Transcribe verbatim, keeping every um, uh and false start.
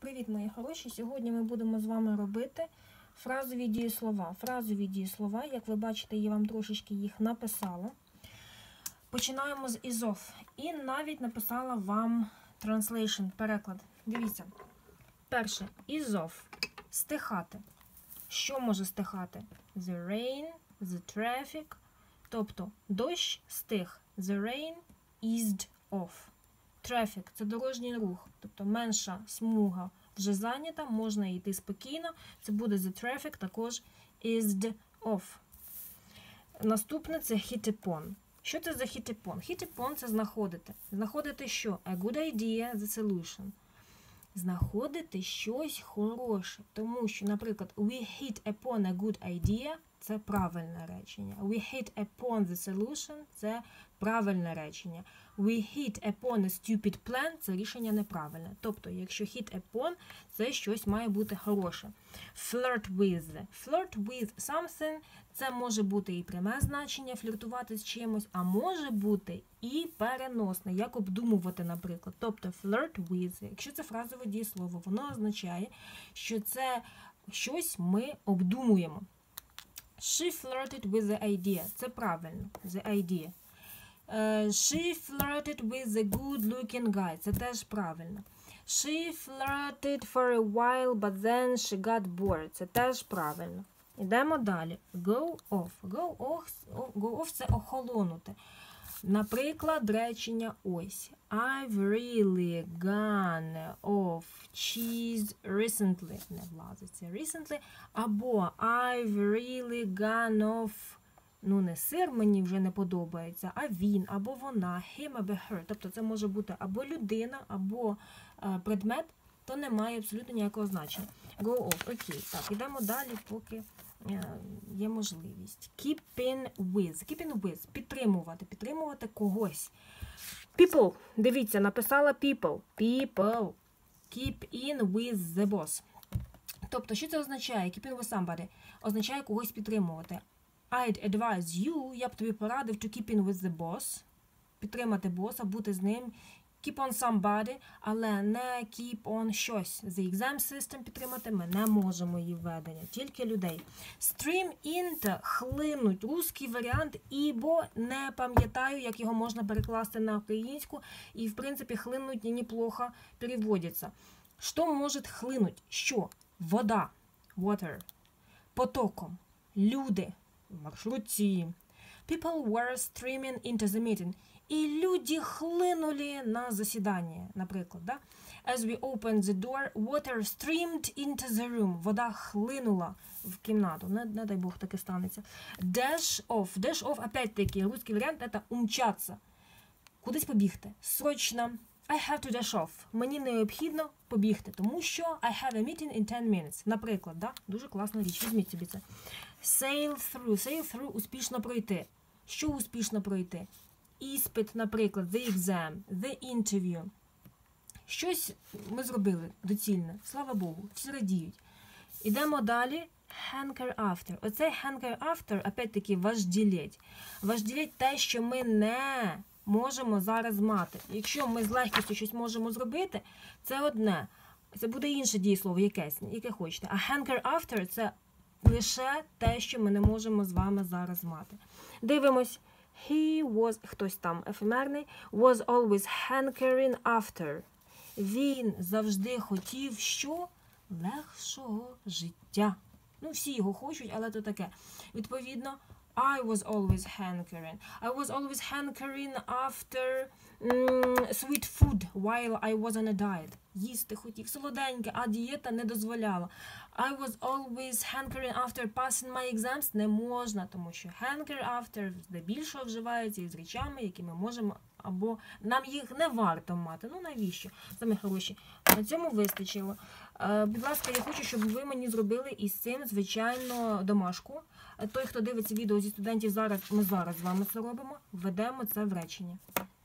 Привіт, мої хороші! Сьогодні ми будемо з вами робити фразові дієслова. Фразові дієслова, як ви бачите, я вам трошечки їх написала. Починаємо з is of. І навіть написала вам translation, переклад. Дивіться. Перше, is of. Стихати. Що може стихати? The rain, the traffic. Тобто, дощ стих. The rain eased off. Traffic – це дорожній рух, тобто менша смуга вже зайнята, можна йти спокійно. Це буде the traffic, також eased off. Наступне – це hit upon. Що це за hit upon? Hit upon – це знаходити. Знаходити що? A good idea, the solution. Знаходити щось хороше. Тому що, наприклад, we hit upon a good idea – це правильне речення. We hit upon the solution – це правильне речення. We hit upon a stupid plan – це рішення неправильне. Тобто, якщо hit upon – це щось має бути хороше. Flirt with. Flirt with something – це може бути і пряме значення, фліртувати з чимось, а може бути і переносне, як обдумувати, наприклад. Тобто, flirt with. Якщо це фразове дієслово, воно означає, що це щось ми обдумуємо. She flirted with the idea. Це правильно. The idea. Uh, she flirted with a good-looking guy. Це теж правильно. She flirted for a while, but then she got bored. Це теж правильно. Ідемо далі. Go off. Go off, go off – це охолонути. Наприклад, речення ось. I've really gone off cheese recently. Не влазить це recently. Або I've really gone off. Ну, не сир мені вже не подобається, а він, або вона, him, або her. Тобто це може бути або людина, або е, предмет, то не має абсолютно ніякого значення. Go off. Окей. Так, ідемо далі, поки е, є можливість. Keep in with. Keep in with. Підтримувати. Підтримувати когось. People. Дивіться, написала people. People. Keep in with the boss. Тобто, що це означає? Keep in with somebody. Означає когось підтримувати. I'd advise you, я б тобі порадив to keep in with the boss, підтримати боса, бути з ним, keep on somebody, але не keep on щось. The exam system підтримати ми не можемо її введення, тільки людей. Stream into, хлинуть, русський варіант, ібо не пам'ятаю, як його можна перекласти на українську, і в принципі хлинуть неплохо переводиться. Що може хлинуть? Що? Вода, water, потоком, люди, маршрутці. People were streaming into the meeting. І люди хлинули на засідання, наприклад. Да? As we opened the door, water streamed into the room. Вода хлинула в кімнату. Не, не дай Бог таке станеться. Dash off. Dash off, опять-таки, русский варіант – це умчатися. Кудись побігти. Срочно. I have to dash off. Мені необхідно побігти, тому що I have a meeting in ten minutes. Наприклад, да? Дуже класна річ. Візьміть собі це. Sail through. Sail through – успішно пройти. Що успішно пройти? Іспит, наприклад, the exam, the interview. Щось ми зробили доцільне. Слава Богу, всі радіють. Ідемо далі. Hanker after. Оцей hanker after, опять-таки, вожделеть. Вожделеть те, що ми не можемо зараз мати. Якщо ми з легкістю щось можемо зробити, це одне. Це буде інше дієслово, якесь, яке хочете. А hanker after – це лише те, що ми не можемо з вами зараз мати. Дивимось. He was, хтось там ефемерний, was always hankering after. Він завжди хотів що? Легшого життя. Ну, всі його хочуть, але то таке. Відповідно, I was always hankering. I was always hankering after mm, sweet food while I was on a diet. Їсти хотів солоденьке, а дієта не дозволяла. I was always hankering after passing my exams. Не можна, тому що hanker after здебільшого вживається із речами, які ми можемо, або нам їх не варто мати. Ну навіщо? Саме хороші. На цьому вистачило. Е, будь ласка, я хочу, щоб ви мені зробили із цим, звичайно, домашку. Той, хто дивиться відео зі студентів зараз, ми зараз з вами це робимо, введемо це в речення.